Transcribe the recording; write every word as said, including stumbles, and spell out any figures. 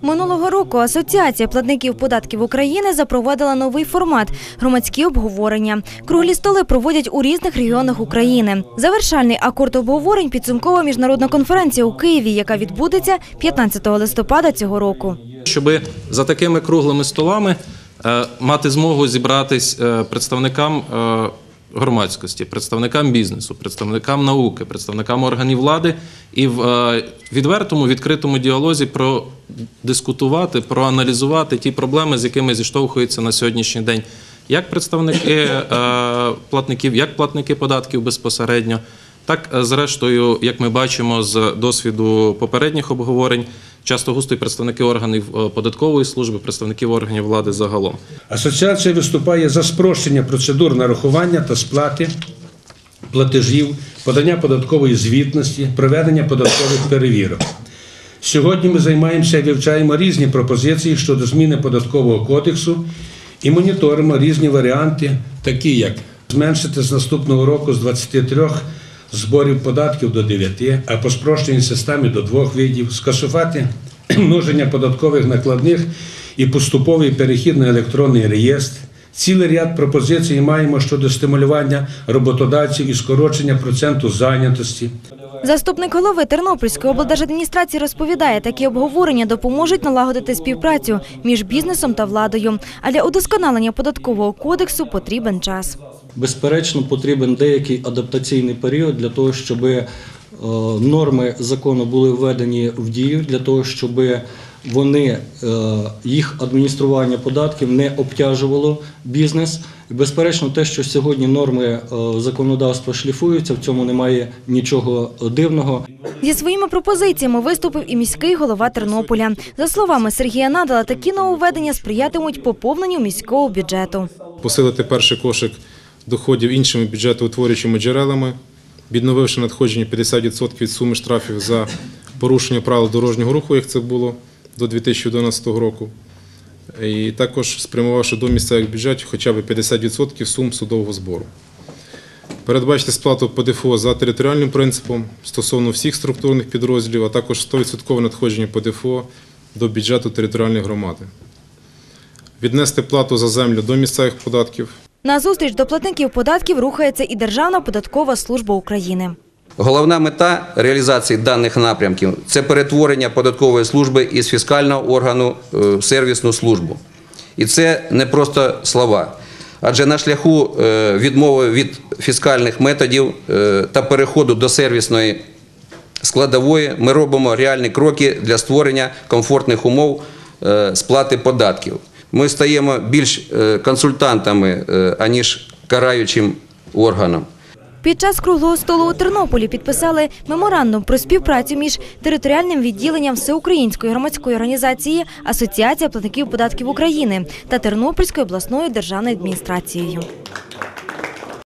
Минулого року Асоціація платників податків України запровадила новий формат – громадські обговорення. Круглі столи проводять у різних регіонах України. Завершальний акорд обговорень – підсумкова міжнародна конференція у Києві, яка відбудеться п'ятнадцятого листопада цього року. Щоби за такими круглими столами мати змогу зібратись представникам громадськості, представникам бізнесу, представникам науки, представникам органів влади і в відвертому, відкритому діалозі продискутувати, проаналізувати ті проблеми, з якими зіштовхуються на сьогоднішній день як представники платників, як платники податків безпосередньо, так, зрештою, як ми бачимо з досвіду попередніх обговорень, часто густо й представники органів податкової служби, представників органів влади загалом. Асоціація виступає за спрощення процедур нарахування та сплати платежів, подання податкової звітності, проведення податкових перевірок. Сьогодні ми займаємося і вивчаємо різні пропозиції щодо зміни податкового кодексу і моніторимо різні варіанти, такі як зменшити з наступного року з двадцяти трьох зборів податків до дев'яти, а по спрощеній системі до двох видів, скасувати множення податкових накладних і поступовий перехід на електронний реєстр. Цілий ряд пропозицій маємо щодо стимулювання роботодавців і скорочення проценту зайнятості. Заступник голови Тернопільської облдержадміністрації розповідає, такі обговорення допоможуть налагодити співпрацю між бізнесом та владою. А для удосконалення податкового кодексу потрібен час. Безперечно, потрібен деякий адаптаційний період для того, щоб норми закону були введені в дію, для того, щоб вони, їх адміністрування податків не обтяжувало бізнес. І, безперечно, те, що сьогодні норми законодавства шліфуються, в цьому немає нічого дивного. Зі своїми пропозиціями виступив і міський голова Тернополя. За словами Сергія Надала, такі нововведення сприятимуть поповненню міського бюджету. Посилити перший кошик доходів іншими бюджетоутворюючими джерелами, відновивши надходження п'ятдесят відсотків від суми штрафів за порушення правил дорожнього руху, як це було до дві тисячі одинадцятого року, і також спрямувавши до місцевих бюджетів хоча б п'ятдесят відсотків сум судового збору. Передбачити сплату По Д Ф О за територіальним принципом стосовно всіх структурних підрозділів, а також сто відсотків надходження По Д Ф О до бюджету територіальної громади. Віднести плату за землю до місцевих податків. На зустріч до платників податків рухається і Державна податкова служба України. Головна мета реалізації даних напрямків – це перетворення податкової служби із фіскального органу в сервісну службу. І це не просто слова. Адже на шляху відмови від фіскальних методів та переходу до сервісної складової ми робимо реальні кроки для створення комфортних умов сплати податків. Ми стаємо більш консультантами, аніж караючим органом. Під час круглого столу у Тернополі підписали меморандум про співпрацю між територіальним відділенням Всеукраїнської громадської організації «Асоціація платників податків України» та Тернопільською обласною державною адміністрацією.